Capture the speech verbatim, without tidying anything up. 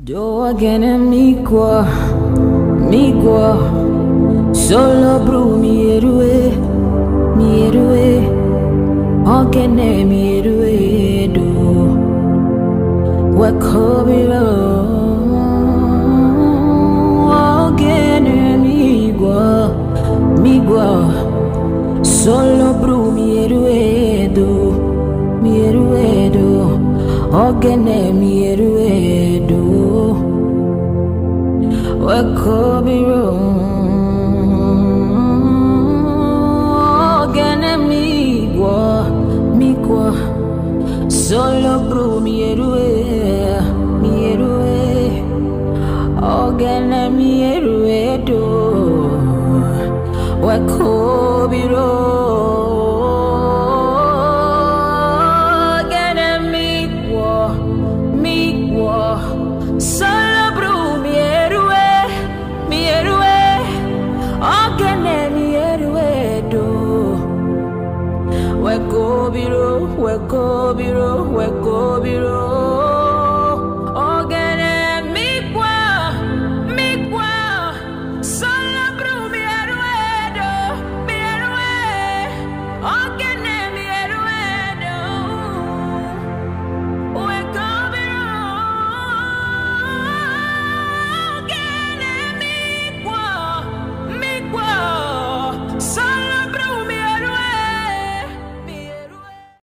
Do again migwa, migwa, solo bru mierue, mierue, again mierue do, wakobiro, again migwa, migwa, solo bru mierue do, mierue do, again mierue do. What could be wrong? Again, migwa, migwa, solo bru mierue, mierue. Again, mierue do. What could be wrong? Again, migwa, migwa, solo bru mierue. We go biro, we go biro, we go biro.